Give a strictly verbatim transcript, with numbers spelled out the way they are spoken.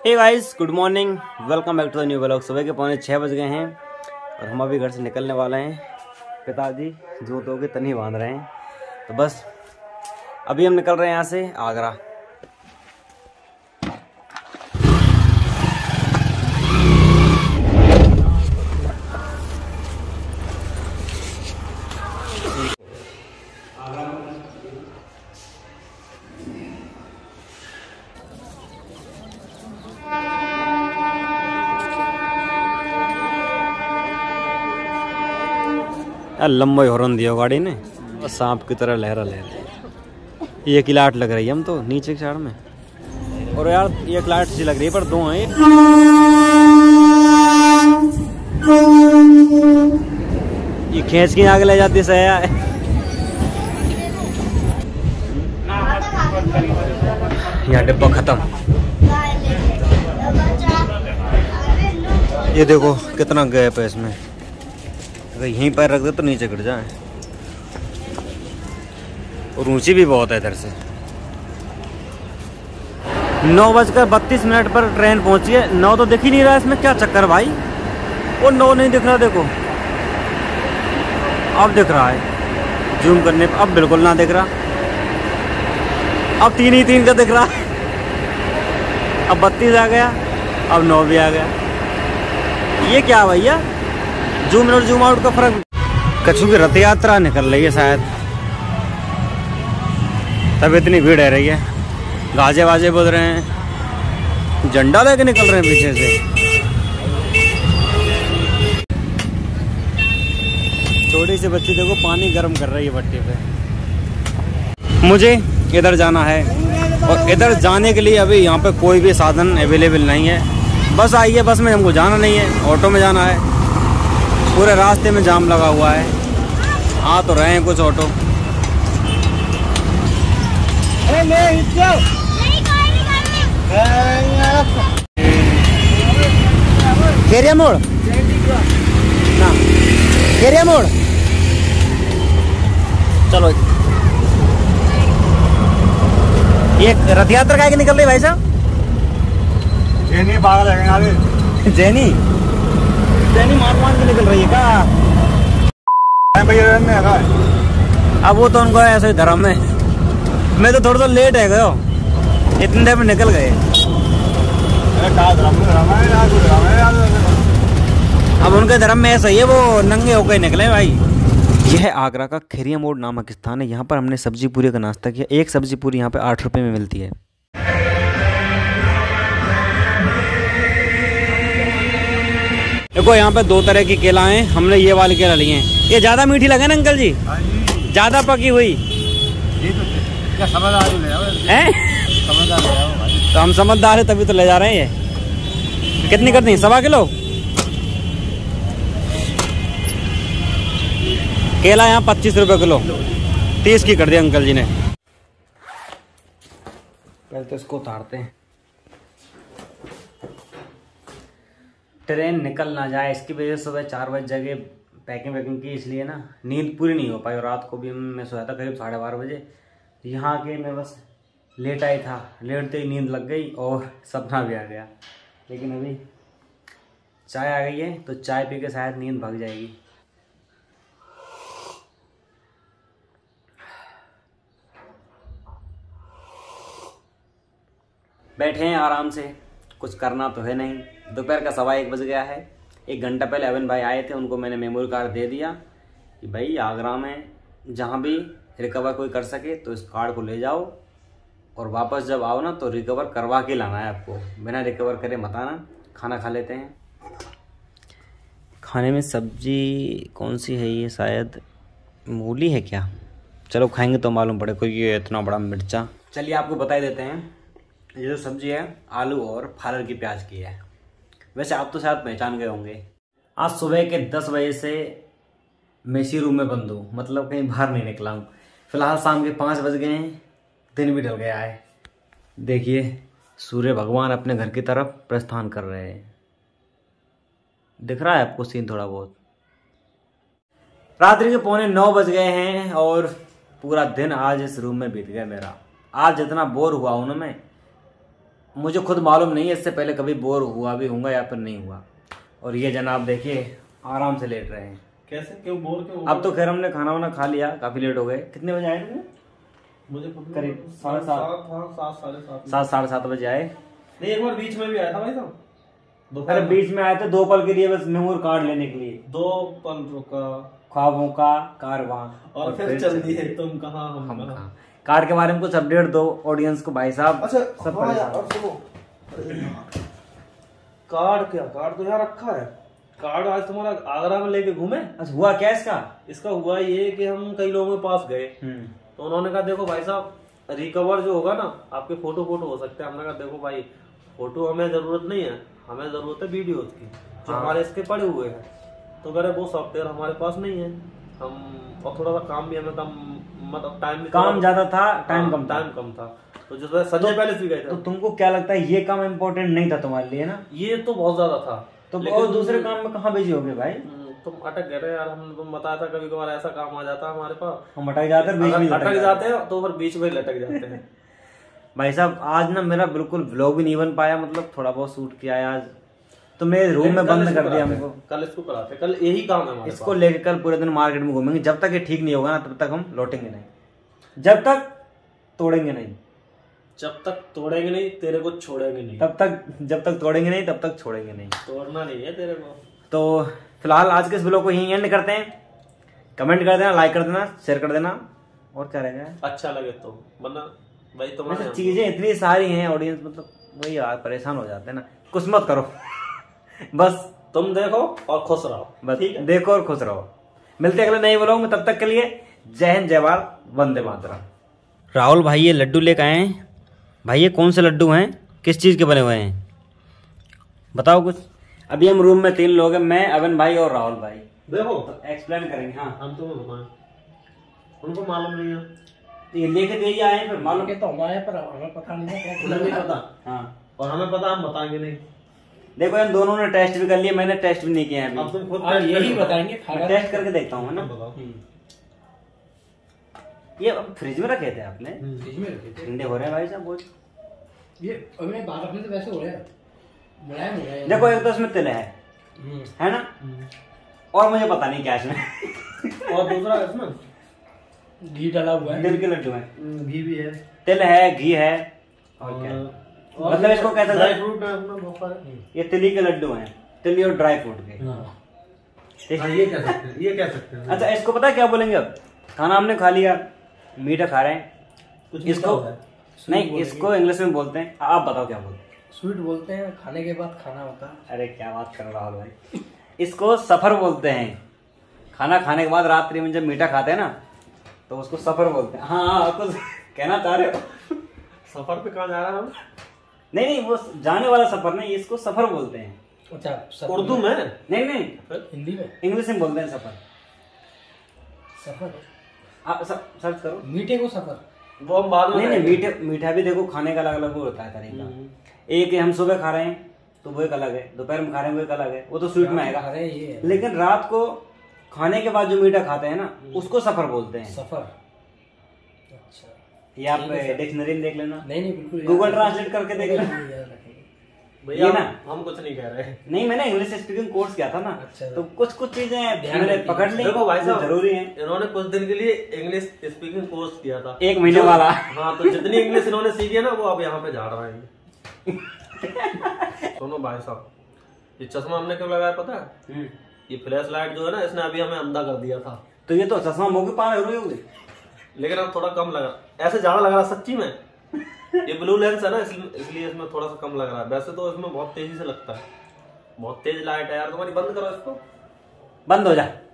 Hey guys, good morning, welcome back to the new vlog. सुबह के पौने छः बज गए हैं और हम अभी घर से निकलने वाले हैं। पिताजी जूतों के तनी बांध रहे हैं, तो बस अभी हम निकल रहे हैं यहाँ से आगरा। लंबा हॉर्न दिया गाड़ी ने, सांप की तरह लहरा लहरा। ये की लाइट लग रही है हम तो नीचे की साइड में, और यार ये लाइट सी लग रही है पर दो हैं। ये खींच के आगे ले जाती सही है। यहाँ डिब्बा खत्म। ये देखो कितना गैप है इसमें, अगर यहीं पैर रख दे तो नीचे गिर जाए। और ऊंची भी बहुत है इधर से। नौ बजकर बत्तीस मिनट पर ट्रेन पहुंची है। नौ तो दिख ही नहीं रहा, इसमें क्या चक्कर भाई। वो नौ नहीं दिख रहा, देखो अब दिख रहा है जूम करने पर। अब बिल्कुल ना दिख रहा, अब तीन ही तीन का दिख रहा। अब बत्तीस आ गया, अब नौ भी आ गया। ये क्या भैया, जूम इन और जूम आउट का फर्क। कछु की रथ यात्रा निकल रही है शायद, तब इतनी भीड़ है रही है। गाजे वाजे बज रहे हैं, झंडा लेके निकल रहे हैं पीछे से। छोटी सी बच्ची देखो पानी गर्म कर रही है भट्टी पे। मुझे इधर जाना है और इधर जाने के लिए अभी यहाँ पे कोई भी साधन अवेलेबल नहीं है। बस आई है, बस में हमको जाना नहीं है, ऑटो में जाना है। पूरे रास्ते में जाम लगा हुआ है, आ तो रहे हैं कुछ ऑटो। खेरिया मोड़ ना, खेरिया मोड़ चलो। ये रथ यात्रा का निकल रही भाई साहब। जैनी पागल है, जैनी जैनी मार मार के निकल रही है क्या? अब वो तो उनको ऐसे ही धर्म है। मैं तो थोड़ा सा लेट है गयो, इतने देर में निकल गए। अब उनके धर्म में ऐसा ही है, वो नंगे होकर निकले भाई। यह है आगरा का खेरिया मोड़ नामक स्थान है। यहाँ पर हमने सब्जी पूरी का नाश्ता किया। एक सब्जी पूरी यहाँ पे आठ रुपए में मिलती है। देखो यहाँ पे दो तरह की केला हैं, हमने ये वाली केला लिए हैं। ये ज्यादा मीठी लगे ना अंकल जी? ज्यादा पकी हुई हैं? तो हम समझदार है तभी तो ले जा रहे हैं। ये कितनी करती है? सवा किलो केला यहाँ पच्चीस रुपए किलो, तीस की कर दिया अंकल जी ने। पहले तो इसको उतारते हैं, ट्रेन निकल ना जाए इसकी वजह से। सुबह चार बजे जगह पैकिंग वैकिंग की, इसलिए ना नींद पूरी नहीं हो पाई। और रात को भी मैं सोया था करीब साढ़े बारह बजे। यहाँ के मैं बस लेट आई था, लेटते ही नींद लग गई और सपना भी आ गया। लेकिन अभी चाय आ गई है तो चाय पी के शायद नींद भाग जाएगी। बैठे हैं आराम से, कुछ करना तो है नहीं। दोपहर का सवा एक बज गया है। एक घंटा पहले अवन भाई आए थे, उनको मैंने मेमोरी कार्ड दे दिया कि भाई आगरा में जहाँ भी रिकवर कोई कर सके तो इस कार्ड को ले जाओ, और वापस जब आओ ना तो रिकवर करवा के लाना है आपको, बिना रिकवर करे मत आना। खाना खा लेते हैं। खाने में सब्जी कौन सी है? ये शायद मूली है क्या? चलो खाएंगे तो मालूम पड़े, कोई ये इतना बड़ा मिर्चा। चलिए आपको बता देते हैं। ये जो सब्जी है आलू और फालर की प्याज की है। वैसे आप तो शायद पहचान गए होंगे। आज सुबह के दस बजे से मैं इसी रूम में बंद हूँ, मतलब कहीं बाहर नहीं निकला हूँ। फिलहाल शाम के पाँच बज गए हैं, दिन भी ढल गया है। देखिए सूर्य भगवान अपने घर की तरफ प्रस्थान कर रहे हैं। दिख रहा है आपको सीन थोड़ा बहुत? रात्रि के पौने नौ बज गए हैं और पूरा दिन आज इस रूम में बीत गया मेरा। आज जितना बोर हुआ हूं ना मैं, मुझे खुद मालूम नहीं है इससे पहले कभी बोर हुआ भी होऊंगा या फिर नहीं हुआ। और ये जनाब देखिए आराम से लेट रहे हैं। कैसे क्यों बोर क्यों? अब तो खैर हमने खाना वाना खा लिया, काफी लेट हो गए। कितने बजे आए थे? मुझे करीब साढ़े सात सात साढ़े सात सात साढ़े सात बजे आए। नहीं एक बार बीच में भी आया था भाई साहब। अरे बीच में आए थे दो पल के लिए, बस मेमोरी कार्ड लेने के लिए। दो पल रुका, ख्वाबों का कारवां, और, और फिर चल दिए तुम कहाँ हम, हम कहाँ। कार्ड के बारे में कुछ अपडेट दो ऑडियंस को भाई साहब। अच्छा सब हाँ यार, अब सुनो कार्ड क्या, कार्ड तो यहाँ रखा है। कार्ड आज तुम्हारा आगरा में लेके घूमे। अच्छा हुआ क्या इसका? इसका हुआ ये कि हम कई लोगों के पास गए तो उन्होंने कहा देखो भाई साहब रिकवर जो होगा ना आपके फोटो फोटो हो सकते हैं। हमने कहा देखो भाई फोटो हमें जरूरत नहीं है, हमें जरूरत है वीडियो की जो हाँ। हमारे इसके पड़े हुए हैं। तो कह रहे वो सॉफ्टवेयर हमारे पास नहीं है, हम और थोड़ा सा काम भी हमें कम, मतलब टाइम भी काम ज्यादा था, टाइम कम था। टाइम कम था तो जिस वजह संजय पहले भी गए थे। तो तुमको क्या लगता है ये काम इम्पोर्टेंट नहीं था तुम्हारे लिए ना? ये तो बहुत ज्यादा था। तो और दूसरे काम में कहाँ बिजी हो गए भाई? तुम अटक गए यार, हम तुम बताया था कभी कभार ऐसा काम आ जाता है हमारे पास, हम अटक जाते हैं, बीच में अटक जाते हैं तो फिर बीच में लटक जाते हैं। भाई साहब आज ना मेरा बिल्कुल व्लॉग भी नहीं बन पाया, मतलब थोड़ा बहुत शूट किया है आज, तो मेरे रूम में बंद कर दिया हमको। कल इसको कराते, कल यही काम है हमारे इसको लेकर कल पूरे दिन मार्केट में घूमेंगे। जब तक ये ठीक नहीं होगा ना तब तक हम लौटेंगे नहीं, जब तक तोड़ेंगे नहीं। जब तक तोड़ेंगे नहीं तेरे को छोड़ेंगे नहीं, तब तक जब तक तोड़ेंगे नहीं तब तक छोड़ेंगे नहीं। तोड़ना नहीं है तेरे को। तो फिलहाल आज के इस व्लॉग को यहीं एंड करते हैं। कमेंट कर देना, लाइक कर देना, शेयर कर देना, और क्या रहेगा अच्छा लगे तो, वरना भाई तुम्हारे चीजें इतनी सारी हैं ऑडियंस, मतलब वही यार परेशान हो जाते हैं ना। कुछ मत करो बस तुम देखो और खुश रहो, बस ठीक है? देखो और खुश रहो। मिलते अगले नए व्लॉग में, तब तक के लिए जय हिंद, जय भारत, वंदे मातरम। राहुल भाई ये लड्डू लेकर आए हैं। भाई ये कौन से लड्डू हैं, किस चीज के बने हुए हैं बताओ कुछ। अभी हम रूम में तीन लोग हैं, मैं, अवन भाई और राहुल भाई। देखो तो एक्सप्लेन करेंगे। हाँ हम तुम्हें घुमाएं, उनको मालूम नहीं है तो ये लेके दे ही आए हैं, फिर मालूम के तो हमारे पर हमें पता नहीं है, उन्हें नहीं पता। हाँ और हमें पता, हम बताएंगे नहीं। देखो इन दोनों ने टेस्ट भी कर लिया, मैंने टेस्ट भी नहीं किया है अब अभी। तुम खुद आप यही बताएंगे मैं खाना टेस्ट करके देखता हूँ ना। बताओ। ये अब फ्रिज में रखे थे आपने? फ्रिज में रखे थे। ठंडे हो रहे हैं भाई साहब बहुत। ये अभी बाहर रखने से वैसे हो रहे हैं, मुलायम हो रहे हैं। देखो एक तो इसमें तिल है, है ना, और मुझे पता नहीं क्या इसमें और दूसरा इसमें घी डाला हुआ है, तिल के लड्डू हैं, घी भी है, तिल है, घी है, और क्या और मतलब इसको कैसे ड्राई फ्रूट है अपना बहुत सारे। ये तिली के लड्डू हैं, तिली और ड्राई फ्रूट के। ठीक हाँ, है? ये कह सकते हैं, ये कह सकते हैं। अच्छा इसको पता है क्या बोलेंगे? अब खाना हमने खा लिया, मीठा खा रहे हैं, कुछ इसको नहीं, इसको इंग्लिश में बोलते हैं, आप बताओ क्या बोलते हैं? स्वीट बोलते हैं, खाने के बाद खाना होता है। अरे क्या बात कर रहा हो भाई। इसको सफर बोलते हैं। खाना खाने के बाद रात्रि में जब मीठा खाते हैं ना तो उसको सफर बोलते हैं। हाँ हाँ कुछ कहना चाह रहे हो? सफर पे कहाँ जा रहा है हम? नहीं नहीं वो जाने वाला सफर नहीं, इसको सफर बोलते हैं। अच्छा सफर उर्दू में? नहीं नहीं हिंदी में इंग्लिश में बोलते हैं सफर। सफर आप सर्च करो मीठे को सफर। वो हम बाद में नहीं नहीं करेंगे। मीठे मीठा भी देखो खाने का अलग अलग वो होता है तरीका। एक हम सुबह खा रहे हैं तो वो एक अलग है, दोपहर में खा रहे हैं वो एक अलग है, वो तो स्वीट में आएगा। अरे ये लेकिन रात को खाने के बाद जो मीठा खाते हैं ना उसको सफर बोलते हैं। सफर। अच्छा ये आप डिक्शनरी में देख लेना, नहीं नहीं बिल्कुल गूगल ट्रांसलेट करके देख लेना। भैया ये ना हम हम कुछ नहीं कह रहे। नहीं मैंने इंग्लिश स्पीकिंग कोर्स किया था ना, अच्छा। तो कुछ कुछ चीजें ध्यान मैंने रखिए। पकड़ ली, देखो भाई जो साहब जरूरी है। इन्होंने कुछ दिन के लिए इंग्लिश स्पीकिंग कोर्स किया था, एक महीने वाला। हाँ तो जितनी इंग्लिश इन्होंने सीखी है ना वो अब यहाँ पे झाड़ रहे हैं। सुनो भाई साहब ये चश्मा हमने क्यों लगाया पता है? ये फ्लैश लाइट जो है ना इसने अभी हमें अंधा कर दिया था। तो ये तो चश्मा मोगे पाने हो रही होगी, लेकिन अब थोड़ा कम लगा, ऐसे ज्यादा लग रहा सच्ची में। ये ब्लू लेंस है ना इसलिए इसलिए इसमें थोड़ा सा कम लग रहा है, वैसे तो इसमें बहुत तेजी से लगता है। बहुत तेज लाइट है यार तुम्हारी, बंद करो इसको। बंद हो जा।